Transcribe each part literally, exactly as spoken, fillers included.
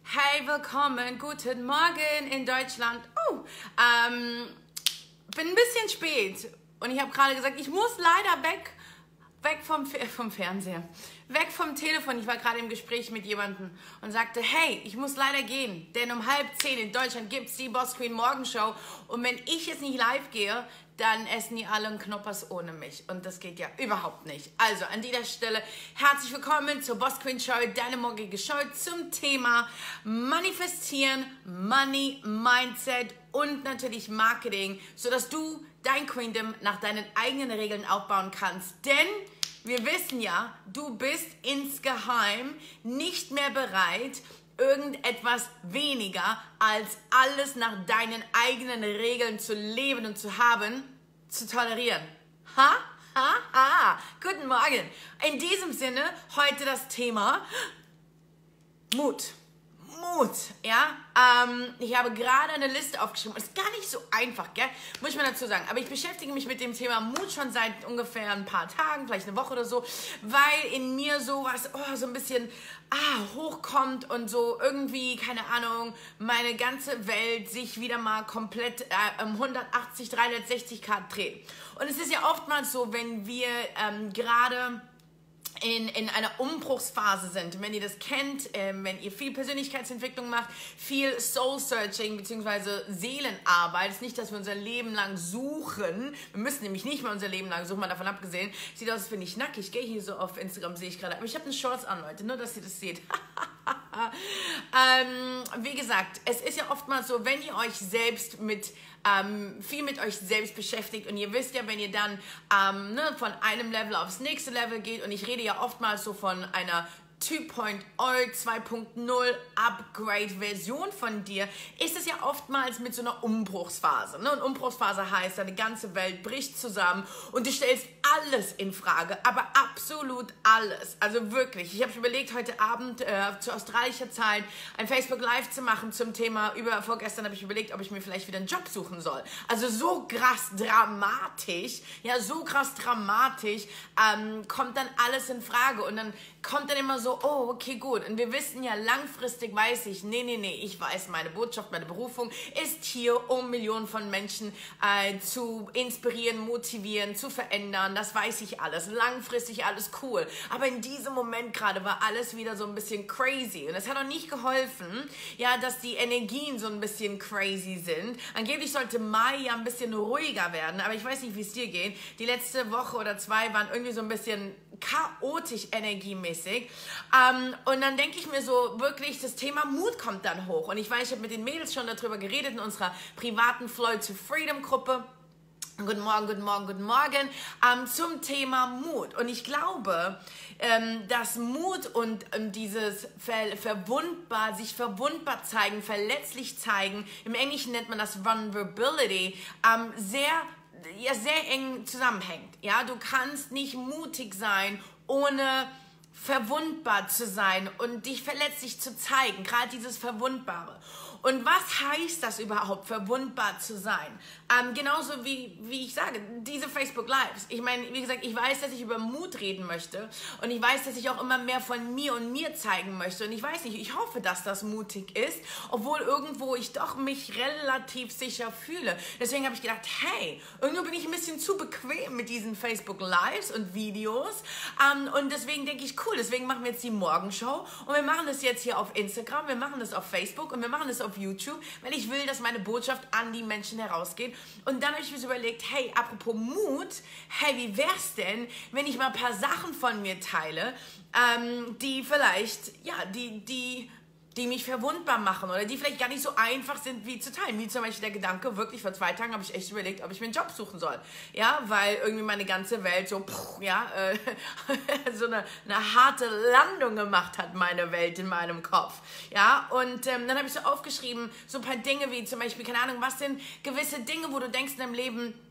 Hey, willkommen, guten Morgen in Deutschland. Oh, ähm, bin ein bisschen spät und ich habe gerade gesagt, ich muss leider weg, weg vom, vom Fernseher, weg vom Telefon. Ich war gerade im Gespräch mit jemandem und sagte, hey, ich muss leider gehen, denn um halb zehn in Deutschland gibt es die Boss Queen Morgenshow und wenn ich jetzt nicht live gehe, dann essen die alle einen Knoppers ohne mich. Und das geht ja überhaupt nicht. Also an dieser Stelle herzlich willkommen zur Boss Queen Show, deine morgige Show zum Thema Manifestieren, Money, Mindset und natürlich Marketing, sodass du dein Queendom nach deinen eigenen Regeln aufbauen kannst. Denn wir wissen ja, du bist insgeheim nicht mehr bereit, irgendetwas weniger als alles nach deinen eigenen Regeln zu leben und zu haben, zu tolerieren. Ha, ha, ha. Guten Morgen. In diesem Sinne heute das Thema Mut. Mut, ja. Ähm, ich habe gerade eine Liste aufgeschrieben. Ist gar nicht so einfach, gell? Muss ich mal dazu sagen. Aber ich beschäftige mich mit dem Thema Mut schon seit ungefähr ein paar Tagen, vielleicht eine Woche oder so, weil in mir sowas, oh, so ein bisschen ah, hochkommt und so irgendwie, keine Ahnung, meine ganze Welt sich wieder mal komplett äh, um hundertachtzig, dreihundertsechzig Grad dreht. Und es ist ja oftmals so, wenn wir ähm, gerade In, in einer Umbruchsphase sind. Wenn ihr das kennt, äh, wenn ihr viel Persönlichkeitsentwicklung macht, viel Soul-Searching bzw. Seelenarbeit, ist nicht, dass wir unser Leben lang suchen. Wir müssen nämlich nicht mehr unser Leben lang suchen, mal davon abgesehen. Sieht aus, als bin ich nackig, gell? Hier so auf Instagram sehe ich gerade. Aber ich habe eine Shorts an, Leute, nur dass ihr das seht. ähm, wie gesagt, es ist ja oftmals so, wenn ihr euch selbst mit Ähm, viel mit euch selbst beschäftigt und ihr wisst ja, wenn ihr dann ähm, ne, von einem Level aufs nächste Level geht und ich rede ja oftmals so von einer zwei Punkt null, zwei Punkt null Upgrade-Version von dir, ist es ja oftmals mit so einer Umbruchsphase. Ne? Und Umbruchsphase heißt, deine ganze Welt bricht zusammen und du stellst alles in Frage, aber absolut alles. Also wirklich. Ich habe überlegt, heute Abend äh, zu australischer Zeit ein Facebook Live zu machen zum Thema, über vorgestern habe ich überlegt, ob ich mir vielleicht wieder einen Job suchen soll. Also so krass dramatisch, ja so krass dramatisch ähm, kommt dann alles in Frage und dann kommt dann immer so, oh, okay, gut. Und wir wissen ja, langfristig weiß ich, nee, nee, nee, ich weiß, meine Botschaft, meine Berufung ist hier, um Millionen von Menschen äh, zu inspirieren, motivieren, zu verändern. Das weiß ich alles. Langfristig alles cool. Aber in diesem Moment gerade war alles wieder so ein bisschen crazy. Und es hat auch nicht geholfen, ja, dass die Energien so ein bisschen crazy sind. Angeblich sollte Mai ja ein bisschen ruhiger werden, aber ich weiß nicht, wie es dir geht. Die letzte Woche oder zwei waren irgendwie so ein bisschen chaotisch energiemäßig. Ähm, und dann denke ich mir so, wirklich, das Thema Mut kommt dann hoch. Und ich weiß, ich habe mit den Mädels schon darüber geredet in unserer privaten Flow to Freedom Gruppe. Guten Morgen, guten Morgen, guten Morgen, ähm, zum Thema Mut. Und ich glaube, ähm, dass Mut und ähm, dieses ver verwundbar, sich verwundbar zeigen, verletzlich zeigen, im Englischen nennt man das Vulnerability, ähm, sehr ja sehr eng zusammenhängt. Ja, du kannst nicht mutig sein, ohne verwundbar zu sein und dich verletzlich zu zeigen, gerade dieses Verwundbare. Und was heißt das überhaupt, verwundbar zu sein? Ähm, genauso wie, wie ich sage, diese Facebook Lives. Ich meine, wie gesagt, ich weiß, dass ich über Mut reden möchte und ich weiß, dass ich auch immer mehr von mir und mir zeigen möchte und ich weiß nicht, ich hoffe, dass das mutig ist, obwohl irgendwo ich doch mich relativ sicher fühle. Deswegen habe ich gedacht, hey, irgendwo bin ich ein bisschen zu bequem mit diesen Facebook Lives und Videos ähm, und deswegen denke ich, cool, deswegen machen wir jetzt die Morgenshow und wir machen das jetzt hier auf Instagram, wir machen das auf Facebook und wir machen das auf YouTube, weil ich will, dass meine Botschaft an die Menschen herausgeht. Und dann habe ich mir so überlegt, hey, apropos Mut, hey, wie wär's denn, wenn ich mal ein paar Sachen von mir teile, ähm, die vielleicht, ja, die, die, die mich verwundbar machen oder die vielleicht gar nicht so einfach sind, wie zu teilen. Wie zum Beispiel der Gedanke, wirklich vor zwei Tagen habe ich echt überlegt, ob ich mir einen Job suchen soll. Ja, weil irgendwie meine ganze Welt so, pff, ja, äh, so eine, eine harte Landung gemacht hat, meine Welt in meinem Kopf. Ja, und ähm, dann habe ich so aufgeschrieben, so ein paar Dinge wie zum Beispiel, keine Ahnung, was sind gewisse Dinge, wo du denkst in deinem Leben,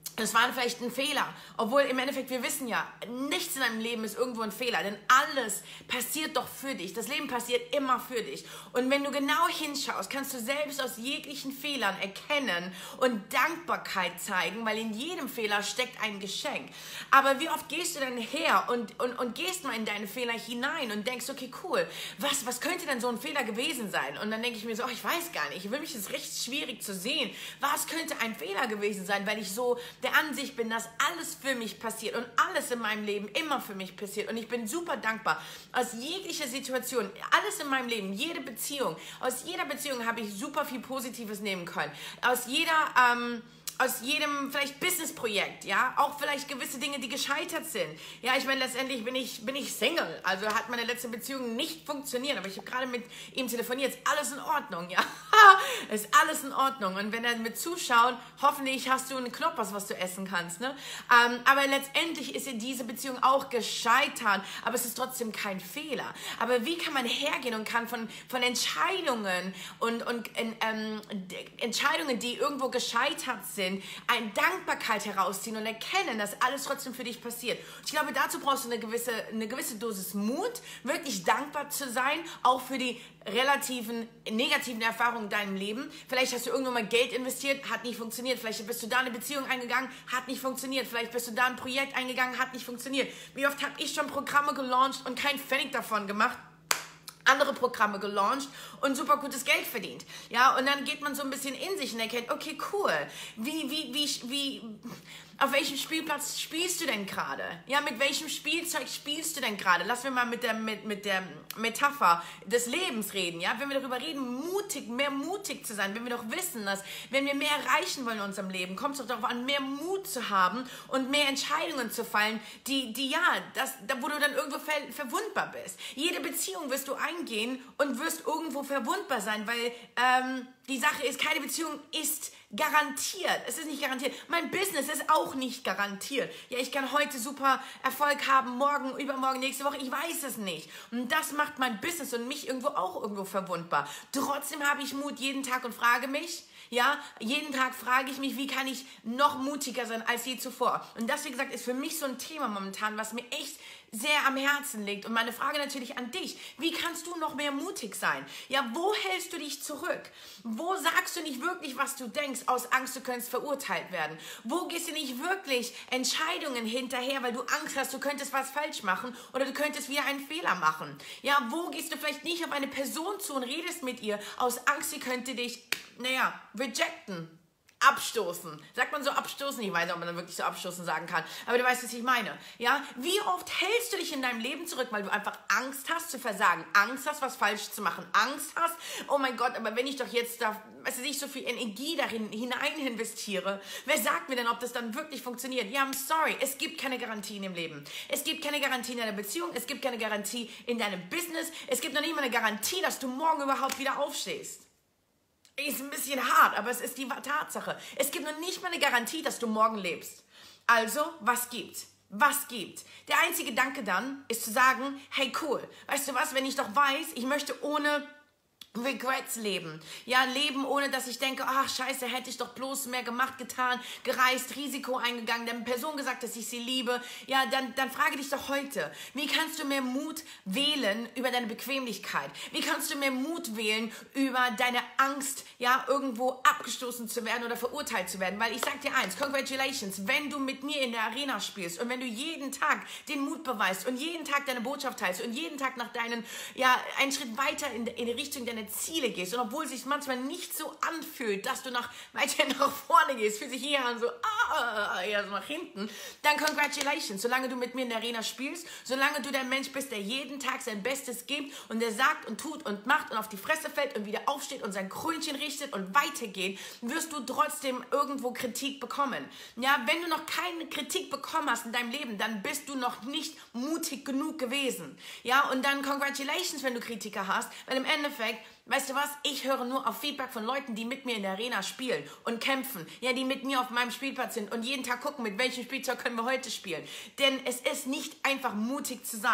Das war vielleicht ein Fehler, obwohl im Endeffekt wir wissen ja, nichts in deinem Leben ist irgendwo ein Fehler, denn alles passiert doch für dich. Das Leben passiert immer für dich. Und wenn du genau hinschaust, kannst du selbst aus jeglichen Fehlern erkennen und Dankbarkeit zeigen, weil in jedem Fehler steckt ein Geschenk. Aber wie oft gehst du dann her und, und, und gehst mal in deine Fehler hinein und denkst, okay, cool, was, was könnte denn so ein Fehler gewesen sein? Und dann denke ich mir so, oh, ich weiß gar nicht, für mich ist es recht schwierig zu sehen, was könnte ein Fehler gewesen sein, weil ich so der Ansicht bin, dass alles für mich passiert und alles in meinem Leben immer für mich passiert und ich bin super dankbar. Aus jeglicher Situation, alles in meinem Leben, jede Beziehung, aus jeder Beziehung habe ich super viel Positives nehmen können. Aus jeder, ähm, aus jedem vielleicht Businessprojekt, ja, auch vielleicht gewisse Dinge, die gescheitert sind. Ja, ich meine, letztendlich bin ich, bin ich Single, also hat meine letzte Beziehung nicht funktioniert, aber ich habe gerade mit ihm telefoniert, ist alles in Ordnung, ja, ist alles in Ordnung und wenn er mit zuschaut, hoffentlich hast du einen Knoppers, was du essen kannst, ne, ähm, aber letztendlich ist ja diese Beziehung auch gescheitert, aber es ist trotzdem kein Fehler. Aber wie kann man hergehen und kann von, von Entscheidungen und, und ähm, Entscheidungen, die irgendwo gescheitert sind, eine Dankbarkeit herausziehen und erkennen, dass alles trotzdem für dich passiert. Und ich glaube, dazu brauchst du eine gewisse, eine gewisse Dosis Mut, wirklich dankbar zu sein, auch für die relativen negativen Erfahrungen in deinem Leben. Vielleicht hast du irgendwann mal Geld investiert, hat nicht funktioniert. Vielleicht bist du da eine Beziehung eingegangen, hat nicht funktioniert. Vielleicht bist du da ein Projekt eingegangen, hat nicht funktioniert. Wie oft habe ich schon Programme gelauncht und keinen Pfennig davon gemacht? Andere Programme gelauncht und super gutes Geld verdient. Ja, und dann geht man so ein bisschen in sich und erkennt, okay, cool, wie, wie, wie, wie, auf welchem Spielplatz spielst du denn gerade? Ja, mit welchem Spielzeug spielst du denn gerade? Lass wir mal mit der, mit, mit der Metapher des Lebens reden, ja? Wenn wir darüber reden, mutig, mehr mutig zu sein, wenn wir doch wissen, dass, wenn wir mehr erreichen wollen in unserem Leben, kommt es doch darauf an, mehr Mut zu haben und mehr Entscheidungen zu fallen, die, die ja, das, da, wo du dann irgendwo ver, verwundbar bist. Jede Beziehung wirst du eingehen und wirst irgendwo verwundbar sein, weil ähm, die Sache ist, keine Beziehung ist garantiert. Es ist nicht garantiert. Mein Business ist auch nicht garantiert. Ja, ich kann heute super Erfolg haben, morgen, übermorgen, nächste Woche. Ich weiß es nicht. Und das macht mein Business und mich irgendwo auch irgendwo verwundbar. Trotzdem habe ich Mut jeden Tag und frage mich, ja, jeden Tag frage ich mich, wie kann ich noch mutiger sein als je zuvor. Und das, wie gesagt, ist für mich so ein Thema momentan, was mir echt sehr am Herzen liegt. Und meine Frage natürlich an dich, wie kannst du noch mehr mutig sein? Ja, wo hältst du dich zurück? Wo sagst du nicht wirklich, was du denkst, aus Angst, du könntest verurteilt werden? Wo gehst du nicht wirklich Entscheidungen hinterher, weil du Angst hast, du könntest was falsch machen oder du könntest wieder einen Fehler machen? Ja, wo gehst du vielleicht nicht auf eine Person zu und redest mit ihr, aus Angst, sie könnte dich, naja, rejecten? Abstoßen. Sagt man so abstoßen? Ich weiß nicht, ob man dann wirklich so abstoßen sagen kann. Aber du weißt, was ich meine. Ja? Wie oft hältst du dich in deinem Leben zurück, weil du einfach Angst hast zu versagen, Angst hast, was falsch zu machen, Angst hast, oh mein Gott, aber wenn ich doch jetzt da, weißt du, ich so viel Energie darin hinein investiere, wer sagt mir denn, ob das dann wirklich funktioniert? Ja, I'm sorry. Es gibt keine Garantien im Leben. Es gibt keine Garantie in deiner Beziehung. Es gibt keine Garantie in deinem Business. Es gibt noch nicht mal eine Garantie, dass du morgen überhaupt wieder aufstehst. Ist ein bisschen hart, aber es ist die Tatsache. Es gibt noch nicht mal eine Garantie, dass du morgen lebst. Also, was gibt? Was gibt? Der einzige Gedanke dann ist zu sagen, hey cool, weißt du was, wenn ich doch weiß, ich möchte ohne Regrets leben. Ja, leben, ohne dass ich denke, ach scheiße, hätte ich doch bloß mehr gemacht, getan, gereist, Risiko eingegangen, der Person gesagt, dass ich sie liebe. Ja, dann, dann frage dich doch heute, wie kannst du mehr Mut wählen über deine Bequemlichkeit? Wie kannst du mehr Mut wählen über deine Angst, ja, irgendwo abgestoßen zu werden oder verurteilt zu werden? Weil ich sag dir eins, congratulations, wenn du mit mir in der Arena spielst und wenn du jeden Tag den Mut beweist und jeden Tag deine Botschaft teilst und jeden Tag nach deinen, ja, einen Schritt weiter in, in die Richtung deiner Ziele gehst und obwohl es sich manchmal nicht so anfühlt, dass du nach, weiter nach vorne gehst, fühlt sich hier an so, ah, eher so nach hinten, dann congratulations, solange du mit mir in der Arena spielst, solange du der Mensch bist, der jeden Tag sein Bestes gibt und der sagt und tut und macht und auf die Fresse fällt und wieder aufsteht und sein Krönchen richtet und weitergeht, wirst du trotzdem irgendwo Kritik bekommen. Ja, wenn du noch keine Kritik bekommen hast in deinem Leben, dann bist du noch nicht mutig genug gewesen. Ja, und dann congratulations, wenn du Kritiker hast, weil im Endeffekt, weißt du was, ich höre nur auf Feedback von Leuten, die mit mir in der Arena spielen und kämpfen. Ja, die mit mir auf meinem Spielplatz sind und jeden Tag gucken, mit welchem Spielzeug können wir heute spielen. Denn es ist nicht einfach mutig zu sein.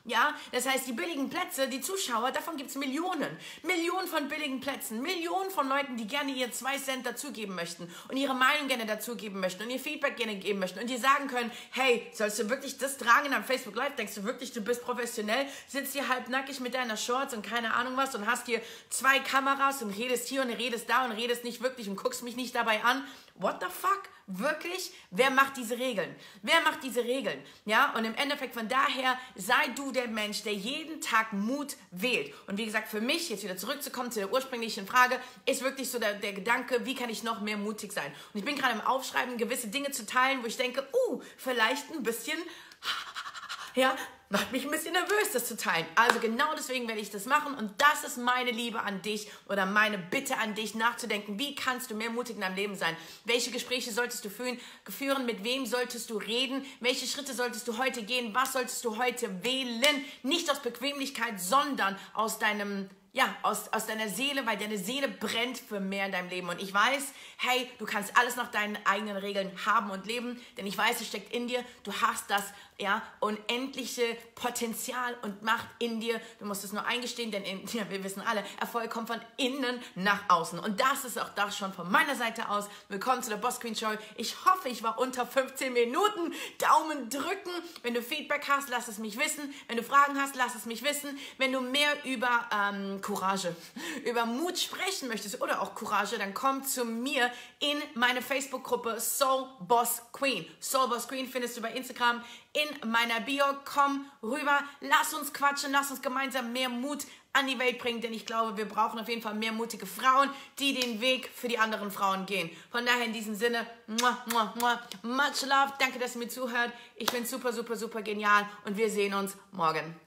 Ja, das heißt, die billigen Plätze, die Zuschauer, davon gibt es Millionen. Millionen von billigen Plätzen. Millionen von Leuten, die gerne ihr zwei Cent dazugeben möchten und ihre Meinung gerne dazugeben möchten und ihr Feedback gerne geben möchten und die sagen können, hey, sollst du wirklich das tragen in einem Facebook Live? Denkst du wirklich, du bist professionell? Sitzt hier halbnackig mit deiner Shorts und keine Ahnung was und hast hier zwei Kameras und redest hier und redest da und redest nicht wirklich und guckst mich nicht dabei an. What the fuck? Wirklich? Wer macht diese Regeln? Wer macht diese Regeln? Ja, und im Endeffekt von daher, sei du der Mensch, der jeden Tag Mut wählt. Und wie gesagt, für mich, jetzt wieder zurückzukommen zu der ursprünglichen Frage, ist wirklich so der, der Gedanke, wie kann ich noch mehr mutig sein? Und ich bin gerade im Aufschreiben, gewisse Dinge zu teilen, wo ich denke, uh, vielleicht ein bisschen... Ja, macht mich ein bisschen nervös, das zu teilen. Also genau deswegen werde ich das machen und das ist meine Liebe an dich oder meine Bitte an dich, nachzudenken, wie kannst du mehr mutig in deinem Leben sein? Welche Gespräche solltest du führen? führen? Mit wem solltest du reden? Welche Schritte solltest du heute gehen? Was solltest du heute wählen? Nicht aus Bequemlichkeit, sondern aus deinem... Ja, aus, aus deiner Seele, weil deine Seele brennt für mehr in deinem Leben. Und ich weiß, hey, du kannst alles nach deinen eigenen Regeln haben und leben, denn ich weiß, es steckt in dir. Du hast das, ja, unendliche Potenzial und Macht in dir. Du musst es nur eingestehen, denn in, ja, wir wissen alle, Erfolg kommt von innen nach außen. Und das ist auch das schon von meiner Seite aus. Willkommen zu der Boss Queen Show. Ich hoffe, ich war unter fünfzehn Minuten. Daumen drücken. Wenn du Feedback hast, lass es mich wissen. Wenn du Fragen hast, lass es mich wissen. Wenn du mehr über ähm, Courage, über Mut sprechen möchtest oder auch Courage, dann komm zu mir in meine Facebook-Gruppe Soul Boss Queen. Soul Boss Queen findest du bei Instagram in meiner Bio. Komm rüber, lass uns quatschen, lass uns gemeinsam mehr Mut an die Welt bringen, denn ich glaube, wir brauchen auf jeden Fall mehr mutige Frauen, die den Weg für die anderen Frauen gehen. Von daher in diesem Sinne, muah, muah, muah, much love, danke, dass ihr mir zuhört. Ich finde es super, super, super genial und wir sehen uns morgen.